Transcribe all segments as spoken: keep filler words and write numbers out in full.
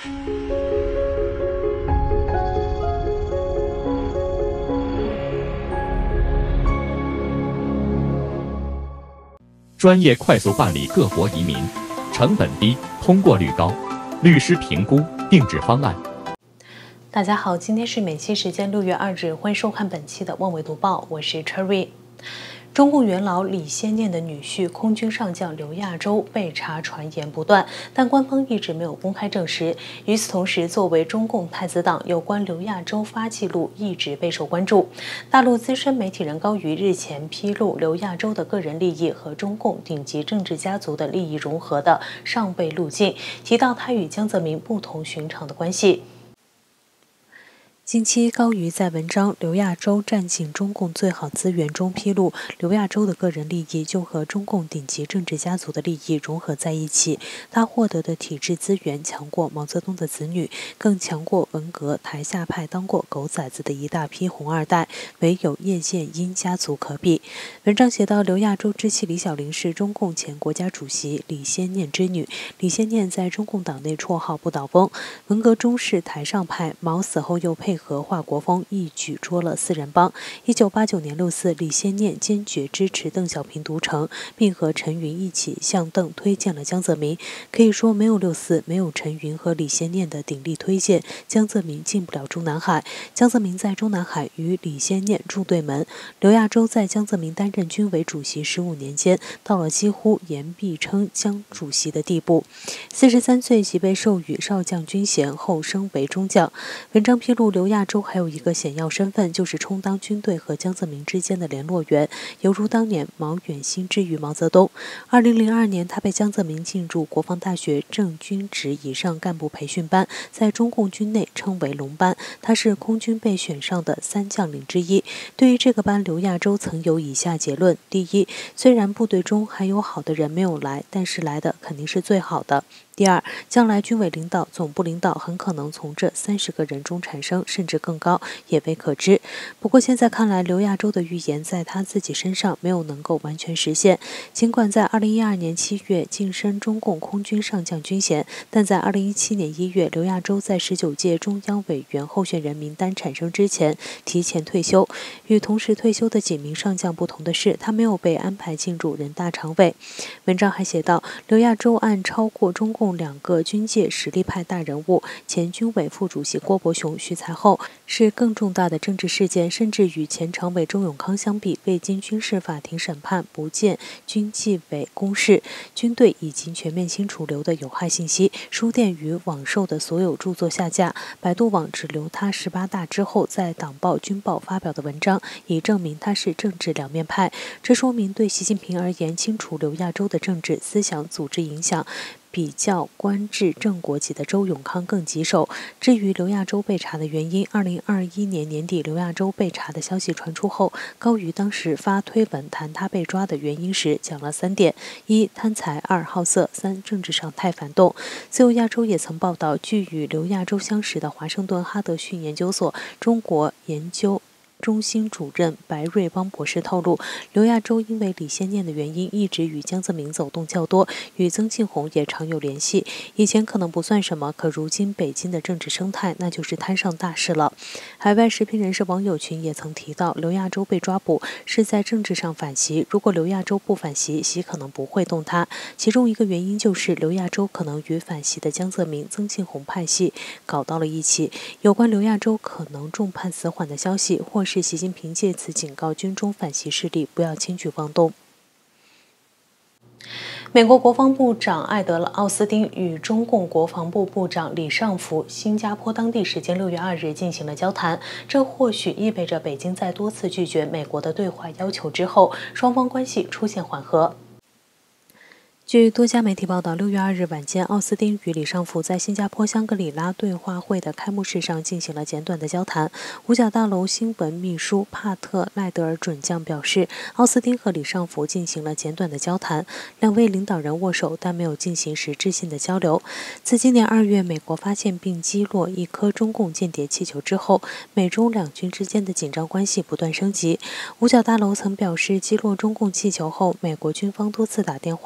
专业快速办理各国移民，成本低，通过率高，律师评估定制方案。 大家好，今天是美西时间六月二日，欢迎收看本期的《万维读报》，我是 Cherry。中共元老李先念的女婿空军上将刘亚洲被查传言不断，但官方一直没有公开证实。与此同时，作为中共太子党，有关刘亚洲发迹录一直备受关注。大陆资深媒体人高瑜日前披露刘亚洲的个人利益和中共顶级政治家族的利益融合的上辈路径，提到他与江泽民不同寻常的关系。近期，高瑜在文章《刘亚洲占尽中共最好资源》中披露，刘亚洲的个人利益就和中共顶级政治家族的利益融合在一起。他获得的体制资源强过毛泽东的子女，更强过文革台下派当过狗崽子的一大批红二代，唯有叶剑英家族可比。文章写道，刘亚洲之妻李小玲是中共前国家主席李先念之女。李先念在中共党内绰号不倒翁，文革中是台上派，毛死后又配和华国锋一举捉了四人帮。一九八九年六四，李先念坚决支持邓小平独成，并和陈云一起向邓推荐了江泽民。可以说，没有六四，没有陈云和李先念的鼎力推荐，江泽民进不了中南海。江泽民在中南海与李先念住对门。刘亚洲在江泽民担任军委主席十五年间，到了几乎言必称江主席的地步。四十三岁即被授予少将军衔，后升为中将。文章披露，刘亚洲还有一个显要身份，就是充当军队和江泽民之间的联络员，犹如当年毛远新之于毛泽东。二零零二年，他被江泽民进入国防大学正军职以上干部培训班，在中共军内称为龙班。他是空军被选上的三将领之一。对于这个班，刘亚洲曾有以下结论：第一，虽然部队中还有好的人没有来，但是来的肯定是最好的。第二，将来军委领导、总部领导很可能从这三十个人中产生，甚至更高，也未可知。不过现在看来，刘亚洲的预言在他自己身上没有能够完全实现。尽管在二零一二年七月晋升中共空军上将军衔，但在二零一七年一月，刘亚洲在十九届中央委员候选人名单产生之前提前退休。与同时退休的几名上将不同的是，他没有被安排进入人大常委。文章还写道，刘亚洲案超过中共两个军界实力派大人物，前军委副主席郭伯雄、徐才厚，是更重大的政治事件，甚至与前常委周永康相比，未经军事法庭审判，不见军纪委公示，军队已经全面清除流的有害信息，书店与网售的所有著作下架，百度网只留他十八大之后在党报、军报发表的文章，以证明他是政治两面派。这说明对习近平而言，清除刘亚洲的政治思想组织影响比较官至正国级的周永康更棘手。至于刘亚洲被查的原因，二零二一年年底刘亚洲被查的消息传出后，高瑜当时发推文谈他被抓的原因时讲了三点：一、贪财；二、好色；三、政治上太反动。自由亚洲也曾报道，据与刘亚洲相识的华盛顿哈德逊研究所中国研究中心主任白瑞邦博士透露，刘亚洲因为李先念的原因，一直与江泽民走动较多，与曾庆红也常有联系。以前可能不算什么，可如今北京的政治生态，那就是摊上大事了。海外时评人士网友群也曾提到，刘亚洲被抓捕是在政治上反习，如果刘亚洲不反习，习可能不会动他。其中一个原因就是刘亚洲可能与反习的江泽民、曾庆红派系搞到了一起。有关刘亚洲可能重判死缓的消息，或是习近平借此警告军中反习势力不要轻举妄动。美国国防部长艾德奥斯汀与中共国防部部长李尚福新加坡当地时间六月二日进行了交谈，这或许意味着北京在多次拒绝美国的对话要求之后，双方关系出现缓和。据多家媒体报道，六月二日晚间，奥斯汀与李尚福在新加坡香格里拉对话会的开幕式上进行了简短的交谈。五角大楼新闻秘书帕特赖德尔准将表示，奥斯汀和李尚福进行了简短的交谈，两位领导人握手，但没有进行实质性的交流。自今年二月美国发现并击落一颗中共间谍气球之后，美中两军之间的紧张关系不断升级。五角大楼曾表示，击落中共气球后，美国军方多次打电话要求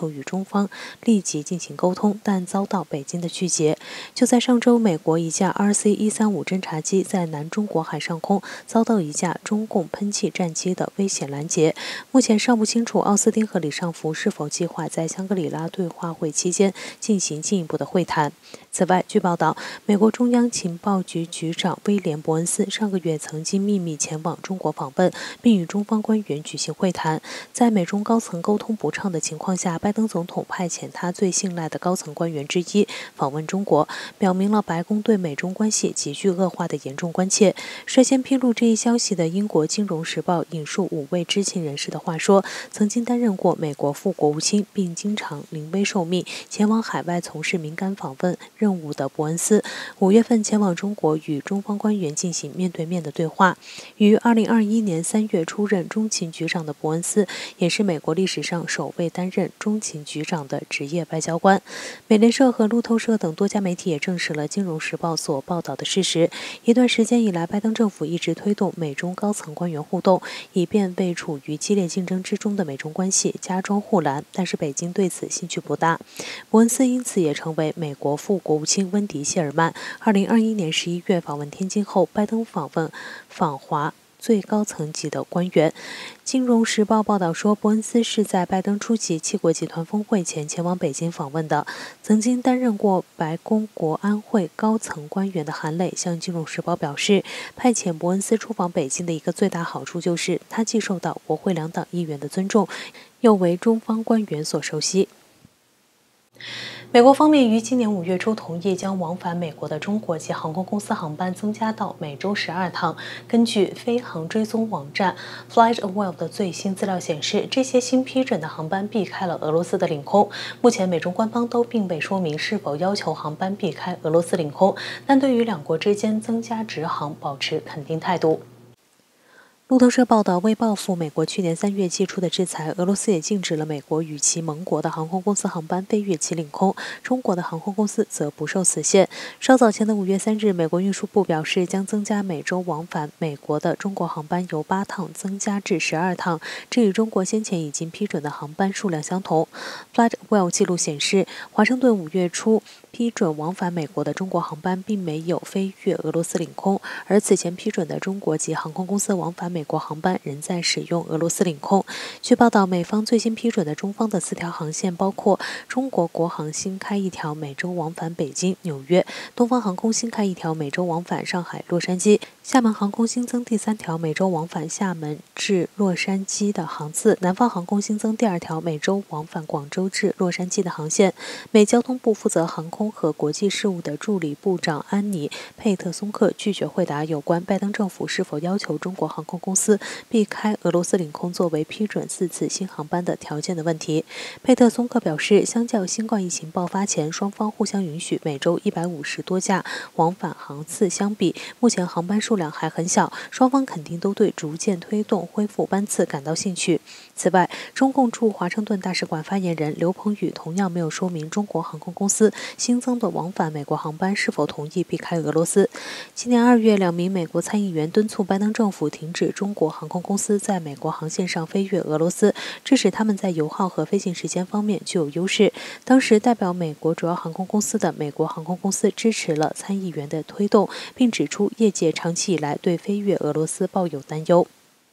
求与中方立即进行沟通，但遭到北京的拒绝。就在上周，美国一架 R C 一三五侦察机在南中国海上空遭到一架中共喷气战机的危险拦截。目前尚不清楚奥斯汀和李尚福是否计划在香格里拉对话会期间进行进一步的会谈。此外，据报道，美国中央情报局局长威廉·伯恩斯上个月曾经秘密前往中国访问，并与中方官员举行会谈。在美中高层沟通不畅的情况下，拜登总统派遣他最信赖的高层官员之一访问中国，表明了白宫对美中关系急剧恶化的严重关切。率先披露这一消息的英国《金融时报》引述五位知情人士的话说，曾经担任过美国副国务卿，并经常临危受命前往海外从事敏感访问任务的伯恩斯，五月份前往中国与中方官员进行面对面的对话。于二零二一年三月出任中情局长的伯恩斯，也是美国历史上首位担任中情局长的职业外交官。美联社和路透社等多家媒体也证实了《金融时报》所报道的事实。一段时间以来，拜登政府一直推动美中高层官员互动，以便为处于激烈竞争之中的美中关系加装护栏，但是北京对此兴趣不大。伯恩斯因此也成为美国副国务卿温迪·谢尔曼二零二一年十一月访问天津后，拜登访问访华最高层级的官员。《金融时报》报道说，伯恩斯是在拜登出席七国集团峰会前前往北京访问的。曾经担任过白宫国安会高层官员的韩磊向《金融时报》表示，派遣伯恩斯出访北京的一个最大好处就是他既受到国会两党议员的尊重，又为中方官员所熟悉。美国方面于今年五月初同意将往返美国的中国籍航空公司航班增加到每周十二趟。根据飞航追踪网站 FlightAware 的最新资料显示，这些新批准的航班避开了俄罗斯的领空。目前美中官方都并未说明是否要求航班避开俄罗斯领空，但对于两国之间增加直航保持肯定态度。路透社报道，为报复美国去年三月寄出的制裁，俄罗斯也禁止了美国与其盟国的航空公司航班飞越其领空，中国的航空公司则不受此限。稍早前的五月三日，美国运输部表示将增加每周往返美国的中国航班由八趟增加至十二趟，这与中国先前已经批准的航班数量相同。FlightAware 记录显示，华盛顿五月初批准往返美国的中国航班并没有飞越俄罗斯领空，而此前批准的中国籍航空公司往返美国航班仍在使用俄罗斯领空。据报道，美方最新批准的中方的四条航线包括中国国航新开一条每周往返北京、纽约，东方航空新开一条每周往返上海、洛杉矶，厦门航空新增第三条每周往返厦门至洛杉矶的航次，南方航空新增第二条每周往返广州至洛杉矶的航线。美交通部负责航空和国际事务的助理部长安妮·佩特松克拒绝回答有关拜登政府是否要求中国航空公司避开俄罗斯领空作为批准四次新航班的条件的问题。佩特松克表示，相较新冠疫情爆发前双方互相允许每周一百五十多架往返航次相比，目前航班数量还很小，双方肯定都对逐渐推动恢复班次感到兴趣。此外，中共驻华盛顿大使馆发言人刘鹏宇同样没有说明中国航空公司新增的往返美国航班是否同意避开俄罗斯。今年二月，两名美国参议员敦促拜登政府停止中国航空公司在美国航线上飞越俄罗斯，这使他们在油耗和飞行时间方面具有优势。当时代表美国主要航空公司的美国航空公司支持了参议员的推动，并指出业界长期以来对飞越俄罗斯抱有担忧。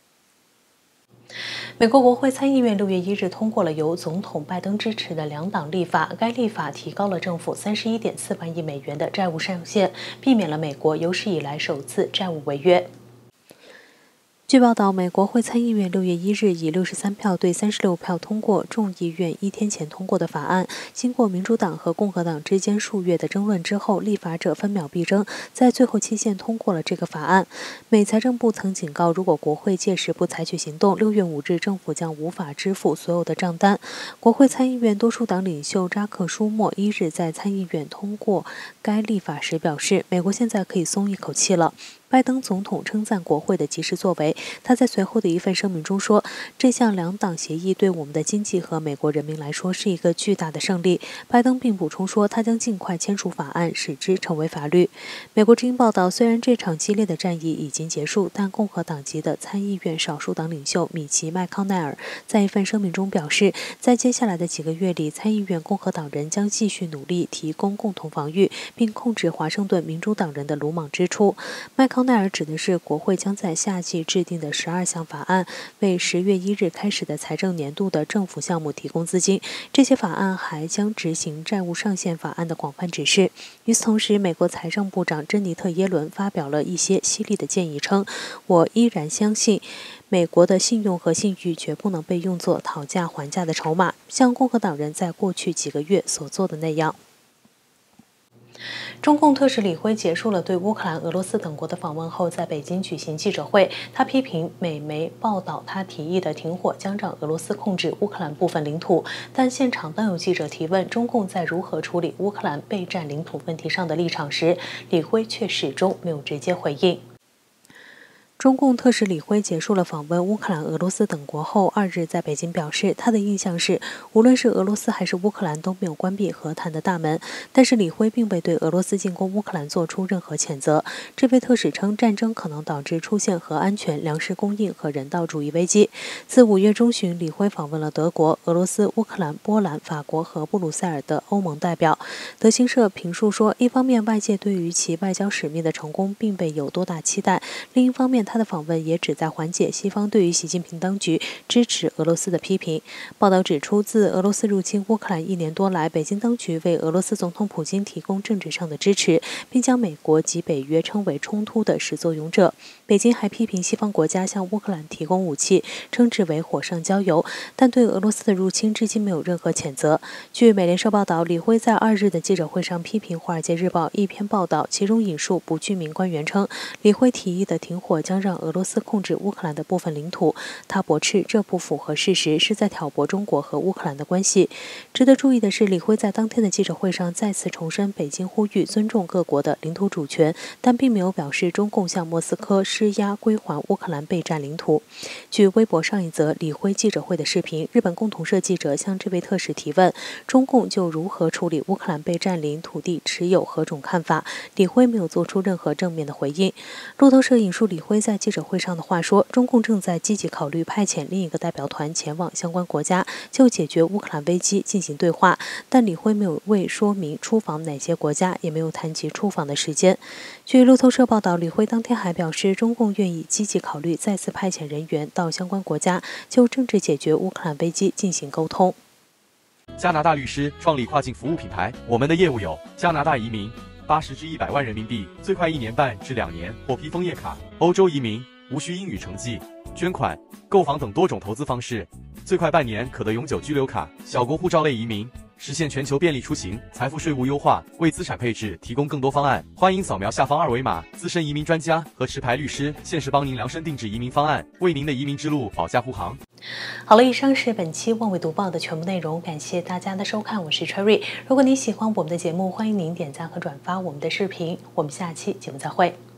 美国国会参议院六月一日通过了由总统拜登支持的两党立法，该立法提高了政府三十一点四万亿美元的债务上限，避免了美国有史以来首次债务违约。据报道，美国会参议院六月一日以六十三票对三十六票通过众议院一天前通过的法案。经过民主党和共和党之间数月的争论之后，立法者分秒必争，在最后期限通过了这个法案。美财政部曾警告，如果国会届时不采取行动，六月五日政府将无法支付所有的账单。国会参议院多数党领袖扎克·舒默一日在参议院通过该立法时表示，美国现在可以松一口气了。 拜登总统称赞国会的及时作为。他在随后的一份声明中说，这项两党协议对我们的经济和美国人民来说是一个巨大的胜利。拜登并补充说，他将尽快签署法案，使之成为法律。美国之音报道，虽然这场激烈的战役已经结束，但共和党籍的参议院少数党领袖米奇·麦康奈尔在一份声明中表示，在接下来的几个月里，参议院共和党人将继续努力提供共同防御，并控制华盛顿民主党人的鲁莽支出。麦康奈尔指的是国会将在夏季制定的十二项法案，为十月一日开始的财政年度的政府项目提供资金。这些法案还将执行债务上限法案的广泛指示。与此同时，美国财政部长珍妮特·耶伦发表了一些犀利的建议，称：“我依然相信，美国的信用和信誉绝不能被用作讨价还价的筹码，像共和党人在过去几个月所做的那样。”中共特使李辉结束了对乌克兰、俄罗斯等国的访问后，在北京举行记者会。他批评美媒报道他提议的停火将让俄罗斯控制乌克兰部分领土，但现场当有记者提问中共在如何处理乌克兰被占领土问题上的立场时，李辉却始终没有直接回应。中共特使李辉结束了访问乌克兰、俄罗斯等国后，二日在北京表示，他的印象是，无论是俄罗斯还是乌克兰都没有关闭和谈的大门。但是李辉并未对俄罗斯进攻乌克兰做出任何谴责。这位特使称，战争可能导致出现核安全、粮食供应和人道主义危机。自五月中旬，李辉访问了德国、俄罗斯、乌克兰、波兰、法国和布鲁塞尔的欧盟代表。德新社评述说，一方面外界对于其外交使命的成功并未有多大期待，另一方面他的访问也旨在缓解西方对于习近平当局支持俄罗斯的批评。报道指出，自俄罗斯入侵乌克兰一年多来，北京当局为俄罗斯总统普京提供政治上的支持，并将美国及北约称为冲突的始作俑者。北京还批评西方国家向乌克兰提供武器，称之为火上浇油，但对俄罗斯的入侵至今没有任何谴责。据美联社报道，李辉在二日的记者会上批评《华尔街日报》一篇报道，其中引述不具名官员称，李辉提议的停火将让俄罗斯控制乌克兰的部分领土。他驳斥这不符合事实，是在挑拨中国和乌克兰的关系。值得注意的是，李辉在当天的记者会上再次重申北京呼吁尊重各国的领土主权，但并没有表示中共向莫斯科施压归还乌克兰被占领土。据微博上一则李辉记者会的视频，日本共同社记者向这位特使提问，中共就如何处理乌克兰被占领土地持有何种看法，李辉没有做出任何正面的回应。路透社引述李辉在记者会上的话说，中共正在积极考虑派遣另一个代表团前往相关国家，就解决乌克兰危机进行对话，但李辉没有未说明出访哪些国家，也没有谈及出访的时间。据路透社报道，李辉当天还表示，中共愿意积极考虑再次派遣人员到相关国家，就政治解决乌克兰危机进行沟通。 加拿大律师创立跨境服务品牌，我们的业务有加拿大移民八十至一百万人民币，最快一年半至两年获批枫叶卡；欧洲移民无需英语成绩，捐款、购房等多种投资方式，最快半年可得永久居留卡；小国护照类移民实现全球便利出行，财富税务优化，为资产配置提供更多方案。欢迎扫描下方二维码，资深移民专家和持牌律师限时帮您量身定制移民方案，为您的移民之路保驾护航。 好了，以上是本期万维读报的全部内容，感谢大家的收看，我是 Cherry。如果您喜欢我们的节目，欢迎您点赞和转发我们的视频，我们下期节目再会。